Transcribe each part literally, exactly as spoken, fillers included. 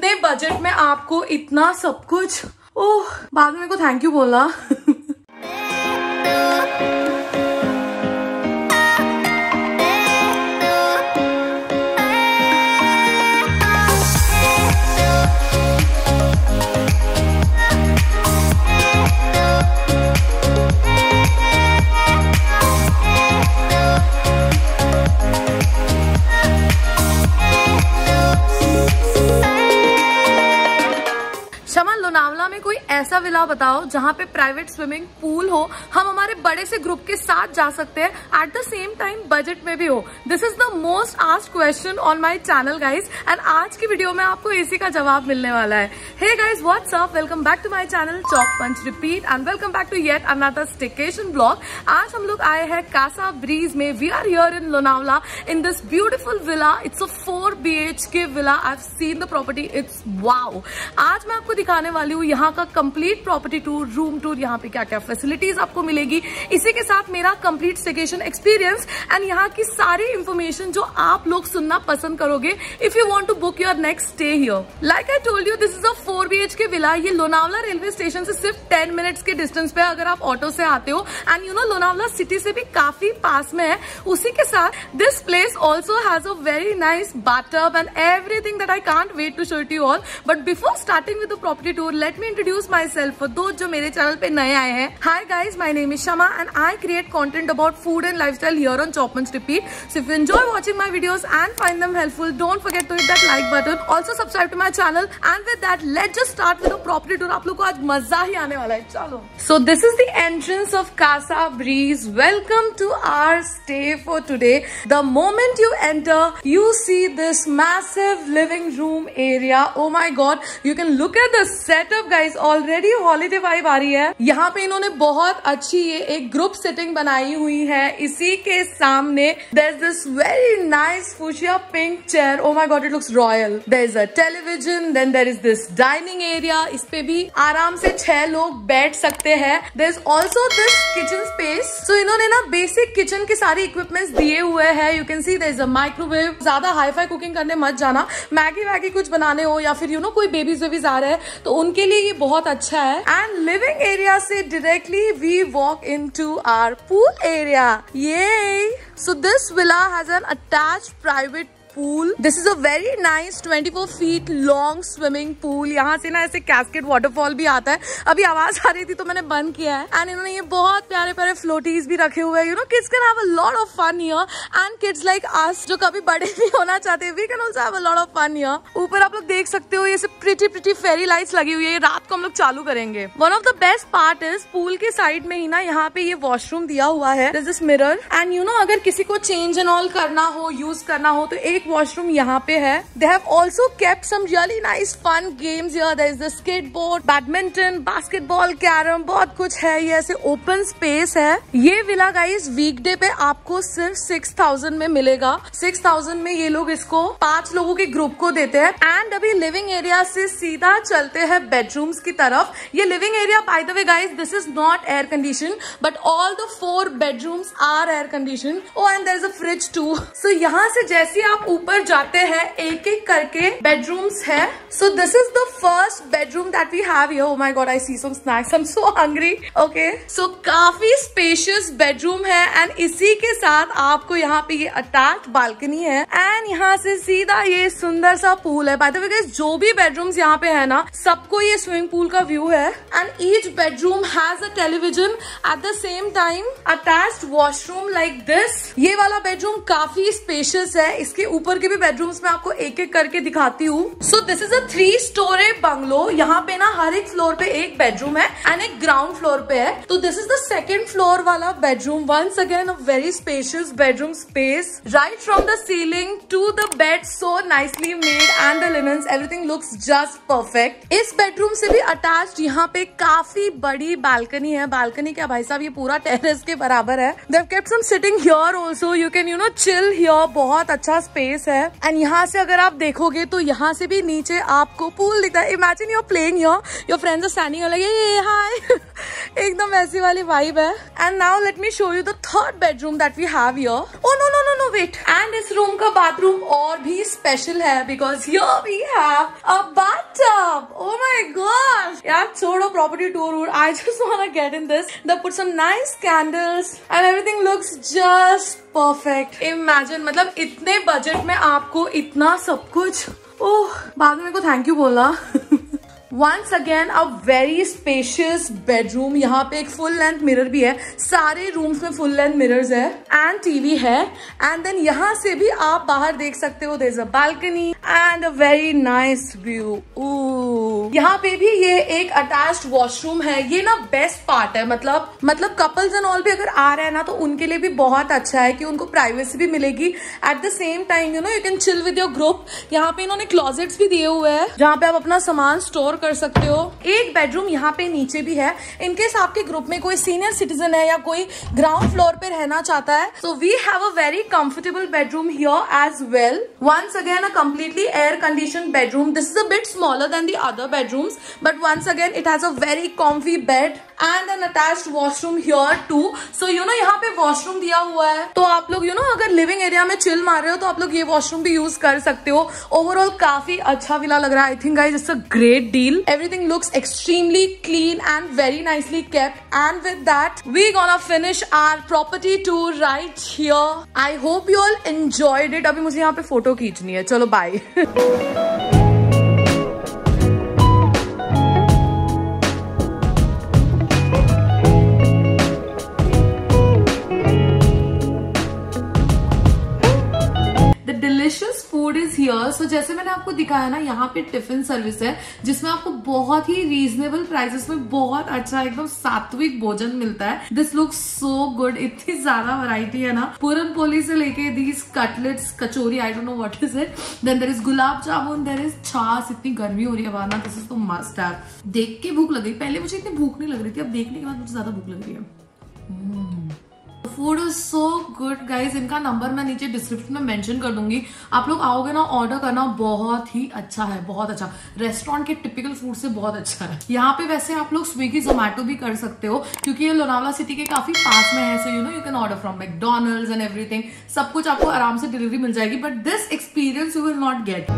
इतने बजट में आपको इतना सब कुछ, ओह बाद में मेरे को थैंक यू बोलना। लोनावला में कोई ऐसा विला बताओ जहाँ पे प्राइवेट स्विमिंग पूल हो, हम हमारे बड़े से ग्रुप के साथ जा सकते हैं, at the same time budget में भी हो। This is the most asked question on my channel guys, and आज की वीडियो में आपको इसी का जवाब मिलने वाला है। Hey guys, what's up, welcome back to my channel chop punch repeat and welcome back to yet another staycation blog. आज हम लोग आए हैं कासा ब्रीज में। We are here in Lonavala in this beautiful villa. It's a four B H K villa. I have seen the property, it's wow. आज मैं आपको दिखाने वाली हूँ यहाँ का complete property tour, room tour, यहाँ पे क्या क्या फैसिलिटीज आपको मिलेगी, इसी के साथ मेरा कंप्लीट स्टेकेशन एक्सपीरियंस एंड यहाँ की सारी इंफॉर्मेशन जो आप लोग सुनना पसंद करोगे if you want to book your next stay here. Like I told you, this is a four B H K villa. ये लोनावला रेलवे स्टेशन से सिर्फ टेन मिनट्स के डिस्टेंस पे अगर आप ऑटो से आते हो, and you know Lonavala city से भी काफी पास में है। उसी के साथ this place also has a very nice bathtub and everything that I can't wait to show it you all. But before starting with the property tour, let me introduce myself for दोस्त जो मेरे channel पे नए आए हैं। Hi guys, my name is Shama and I create content about food and lifestyle here on chop punch repeat. So if you enjoy watching my videos and find them helpful, don't forget to hit that like button, also subscribe to my channel and with that let's just start with the property tour. आप लोग को आज मजा ही आने वाला है, चलो। So this is the entrance of Casa Breeze. Welcome to our stay for today. The moment you enter you see this massive living room area. Oh my god, you can look at the setup guys, already holiday vibe आ रही है। यहाँ पे इन्होंने बहुत अच्छी ये एक ग्रुप सेटिंग बनाई हुई है। इसी के सामने there is this very nice fuchsia pink chair. Oh my god, it looks royal. There is a television, then there is this dining area. इस पे भी आराम से छह लोग बैठ सकते हैं। There is also this kitchen space. So इन्होंने ना बेसिक किचन के सारे इक्विपमेंट्स दिए हुए हैं। You can see there is a microwave. ज्यादा हाई फाई कुकिंग करने मत जाना, मैगी वैगी कुछ बनाने हो या फिर यू नो कोई बेबीज वेबीज आ रहे हैं तो उनके लिए ये बहुत अच्छा है। एंड लिविंग एरिया से directly we walk into our pool area. ये so this villa has an attached private pool. This is a very nice twenty four feet long swimming pool. यहाँ से ना ऐसे कैस्केड वाटरफॉल भी आता है। अभी आवाज आ रही थी तो मैंने बंद किया है। एंड इन्होंने ये बहुत प्यारे प्यारे फ्लोटीज भी रखे हुए हैं। You know kids can have a lot of fun here, and kids like us जो कभी बड़े भी होना चाहते हैं, we can also have a lot of fun here. ऊपर आप लोग देख सकते हो ये सब प्रिटी प्रिटी फेरी लाइट्स लगी हुई है। ये रात को हम लोग चालू करेंगे। One of the best part is pool के साइड में ही ना यहाँ पे ये वॉशरूम दिया हुआ है। This is mirror, and you know अगर किसी को चेंज एंड ऑल करना हो, यूज करना हो तो एक वॉशरूम यहाँ पे है। They have also kept some really nice fun games here. There is the skateboard, badminton, basketball, carrom, बहुत कुछ है। ये ऐसे ओपन स्पेस है। ये विला गाइस वीकडे पे आपको सिर्फ सिक्स थाउजेंड में मिलेगा। सिक्स थाउजेंड में ये लोग इसको पांच लोगों के ग्रुप को देते हैं। एंड अभी लिविंग एरिया से सीधा चलते हैं बेडरूम्स की तरफ। ये living area by the way guys, this is not air condition but all the four bedrooms are air condition. Oh and there is a fridge too. सो यहाँ से जैसे आप ऊपर जाते हैं एक एक करके बेडरूम्स है। So this is the first bedroom that we have here. Oh my god, I see some snacks, I am so hungry. Okay, so काफी स्पेशियस बेडरूम है एंड इसी के साथ आपको यहाँ पे ये अटैच्ड बालकनी है एंड यहाँ से सीधा ये सुंदर सा पूल है। बाय द वे गाइस, जो भी बेडरूम्स यहाँ पे है ना, सबको ये स्विमिंग पूल का व्यू है। And each bedroom has a television, at the same time attached washroom like this. ये वाला बेडरूम काफी स्पेशियस है। इसके ऊपर के भी बेडरूम्स में आपको एक एक करके दिखाती हूँ। So this is a three story bungalow. यहाँ पे ना हर एक फ्लोर पे एक बेडरूम है एंड एक ग्राउंड फ्लोर पे है। तो this is the second floor वाला bedroom. Once again a very spacious bedroom space, right from the ceiling to the bed, so nicely made and the linens, everything looks just perfect. इस bedroom से भी attached यहाँ पे काफी बड़ी balcony है। Balcony क्या भाई साहब, ये पूरा टेरेस के बराबर है। They have kept some sitting here also, you can you know chill here. बहुत अच्छा स्पेस है। एंड यहाँ से अगर आप देखोगे तो यहाँ से भी नीचे आपको पूल दिखता है। Imagine your playing here, your friends are standing like ये हाय एकदम ऐसी वाली वाइब है। And now let me show you the third bedroom that we have here. Oh no no no no wait, and इस room का bathroom और भी special है because here we have a bath property tour route. I just wanna get in this. They put some nice candles and everything looks just perfect. Imagine, मतलब इतने budget में आपको इतना सब कुछ. ओह, बाद में मेरे को थैंक यू बोला. Once again a very spacious bedroom. यहाँ पे एक full length mirror भी है. सारे rooms में full length mirrors है and T V है. And then यहाँ से भी आप बाहर देख सकते हो. There's a balcony and a very nice view. Ooh. यहाँ पे भी ये एक attached washroom है. ये ना best part है. मतलब मतलब couples and all भी अगर आ रहे हैं ना तो उनके लिए भी बहुत अच्छा है कि उनको privacy भी मिलेगी. At the same time you know you can chill with your group. यहाँ पे इन्होंने closets भी दिए हुए हैं जहाँ पे आप अपना सामान store कर सकते हो. एक बेडरूम यहाँ पे नीचे भी है. इनकेस आपके ग्रुप में कोई सीनियर सिटीजन है या कोई ग्राउंड फ्लोर पे रहना चाहता है, so we have a very comfortable bedroom here as well. Once again a completely air conditioned bedroom. This is a bit smaller than the other bedrooms but once again it has a very comfy bed and an attached washroom here too. So you know यहाँ पे washroom दिया हुआ है तो आप लोग you know अगर living area में चिल मार रहे हो तो आप लोग ये वॉशरूम भी यूज कर सकते हो. ओवरऑल काफी अच्छा विला लग रहा है. I think guys it's a great deal. Everything looks extremely clean and very nicely kept. And with that, we're gonna finish our property tour right here. I hope you all enjoyed it. अभी मुझे यहाँ पे photo खींचनी है. चलो bye. Delicious food is here. So जैसे मैंने आपको दिखाया ना, यहाँ पे टिफिन सर्विस है जिसमें आपको बहुत ही रीजनेबल प्राइसेस में बहुत अच्छा एकदम सात्विक भोजन मिलता है. This looks so good. इतनी ज्यादा वैरायटी है ना, पूरन पोली से लेके these cutlets, kachori, I don't know what is it. Then there is gulab jamun, there is chaas. इतनी गर्मी हो रही है बाहर ना, दिस इज तो मस्ट हैव. देख के भूख लग गई. पहले मुझे इतनी भूख नहीं लग रही थी, अब देखने के बाद मुझे ज्यादा भूख लग रही है. Food is so good guys. इनका नंबर मैं नीचे डिस्क्रिप्शन में मेंशन कर दूंगी. आप लोग आओगे ना, ऑर्डर करना. बहुत ही अच्छा है, बहुत अच्छा. रेस्टोरेंट के टिपिकल फूड से बहुत अच्छा है. यहाँ पे वैसे आप लोग स्विगी जोमैटो भी कर सकते हो क्योंकि ये लोनावला सिटी के काफी पास में है. So you know you can order from McDonald's and everything. सब कुछ आपको आराम से डिलीवरी मिल जाएगी. But this experience you will not get.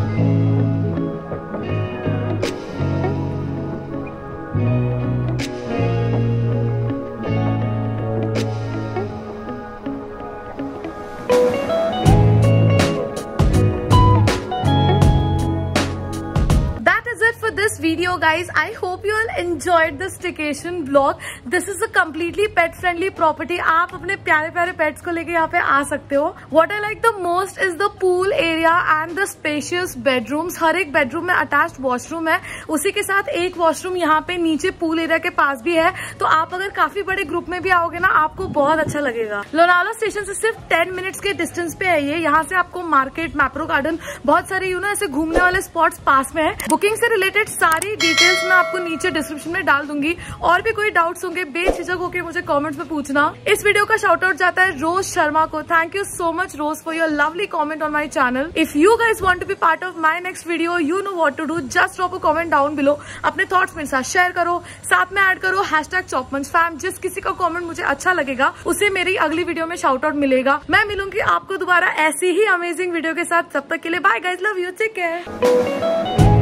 This video guys, I hope you all enjoyed this staycation vlog. This is a completely pet friendly property. आप अपने प्यारे प्यारे पेट्स को लेके यहाँ पे आ सकते हो. What I like the most is the pool area and the spacious bedrooms. हर एक बेडरूम में अटैच्ड वॉशरूम है. उसी के साथ एक वॉशरूम यहाँ पे नीचे पूल एरिया के पास भी है. तो आप अगर काफी बड़े ग्रुप में भी आओगे ना, आपको बहुत अच्छा लगेगा. लोनावला स्टेशन से सिर्फ टेन मिनट्स के डिस्टेंस पे है ये. यहाँ से आपको मार्केट, मैप्रो गार्डन, बहुत सारे यू नो ऐसे घूमने वाले स्पॉट्स पास में है. बुकिंग से रिलेटेड सारी डिटेल्स मैं आपको नीचे डिस्क्रिप्शन में डाल दूंगी. और भी कोई डाउट्स होंगे बेझिझक होकर मुझे कमेंट्स में पूछना. इस वीडियो का शाउट आउट जाता है रोज शर्मा को. Thank you so much Rose for your lovely comment on my channel. If you guys want to be part of my next video, you know what to do. Just drop a comment down below. अपने thoughts मेरे साथ share करो. साथ में add करो hashtag चॉपमंच fam. जिस किसी का कमेंट मुझे अच्छा लगेगा उसे मेरी अगली वीडियो में शाउट आउट मिलेगा. मैं मिलूंगी आपको दोबारा ऐसी ही अमेजिंग वीडियो के साथ. तब तक के लिए bye guys, love you, take care.